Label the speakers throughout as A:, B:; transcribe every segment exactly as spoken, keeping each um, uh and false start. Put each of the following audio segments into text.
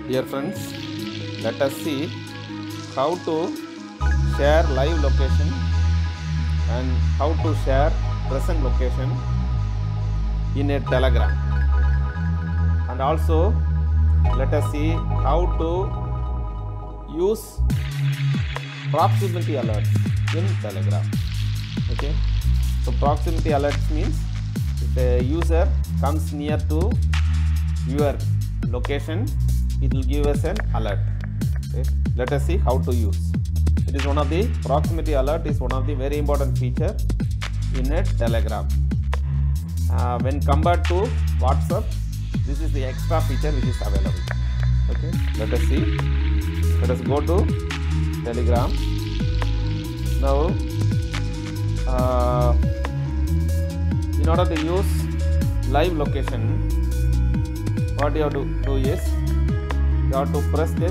A: Dear friends, let us see how to share live location and how to share present location in a Telegram. And also let us see how to use proximity alerts in Telegram. Okay, so proximity alerts means if a user comes near to your location, it will give us an alert. Okay, let us see how to use. It is one of the proximity alert is one of the very important feature in a Telegram. Uh, when compared to WhatsApp, this is the extra feature which is available. Okay, let us see. Let us go to Telegram. Now, uh, in order to use live location, what you have to do is you have to press this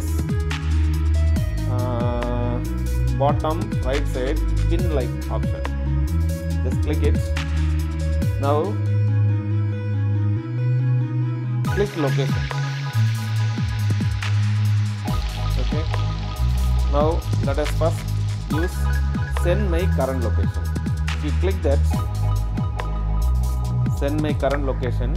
A: uh, bottom right side pin like option. Just click it. Now click location. Okay. Now let us first use send my current location. If you click that, send my current location,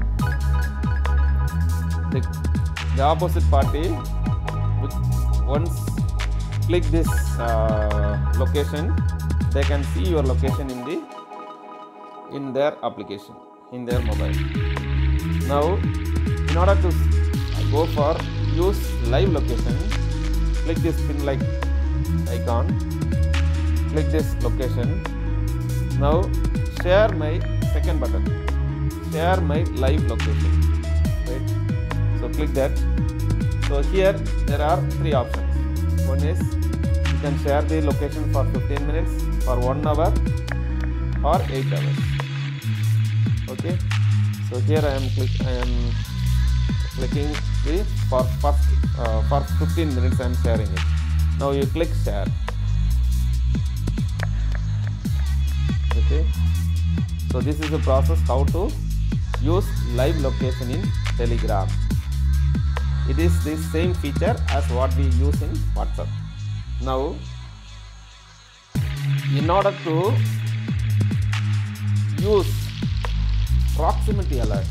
A: the, the opposite party once click this uh, location, they can see your location in the in their application, in their mobile. Now in order to go for use live location, click this pin like icon, click this location. Now share my second button, share my live location, right? So click that. So here there are three options. One is you can share the location for fifteen minutes, for one hour or eight hours. Okay, so here I am click I am clicking the for first uh, for fifteen minutes I am sharing it. Now you click share. Okay, so this is the process how to use live location in Telegram. It is the same feature as what we use in WhatsApp. Now, in order to use proximity alerts,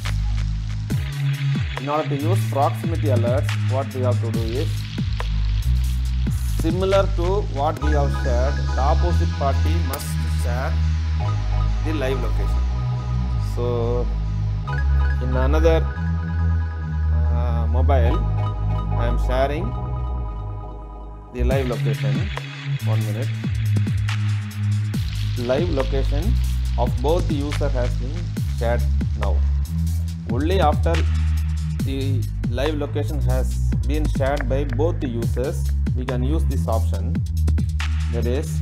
A: in order to use proximity alerts, what we have to do is similar to what we have shared, the opposite party must share the live location. So, in another uh, mobile, I am sharing the live location. One minute. Live location of both the user has been shared now. Only after the live location has been shared by both the users, we can use this option. That is,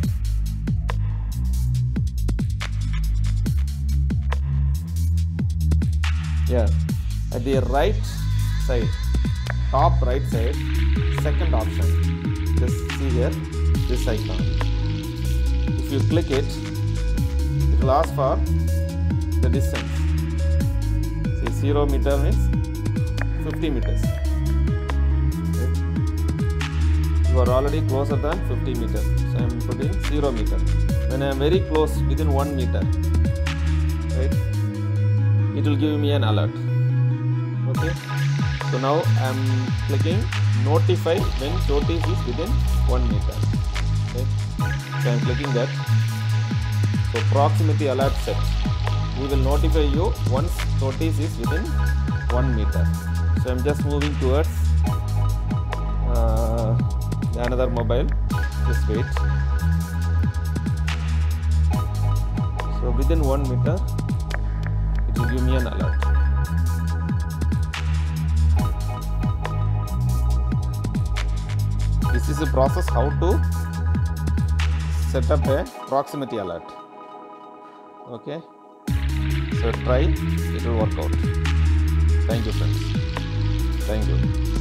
A: yeah, at the right side, top right side, second option. Just see here, this icon. If you click it, it will ask for the distance. See, zero meter means fifty meters. Okay. You are already closer than fifty meters, so I am putting zero meter. When I am very close, within one meter, right, it will give me an alert. Okay, so now I am clicking notify when notice is within one meter. Okay, so I am clicking that. So proximity alert set. We will notify you once notice is within one meter. So I am just moving towards uh, another mobile. Just wait. So within one meter, it will give me an alert. This is a process how to set up a proximity alert. Okay, so try, it will work out. Thank you friends. Thank you.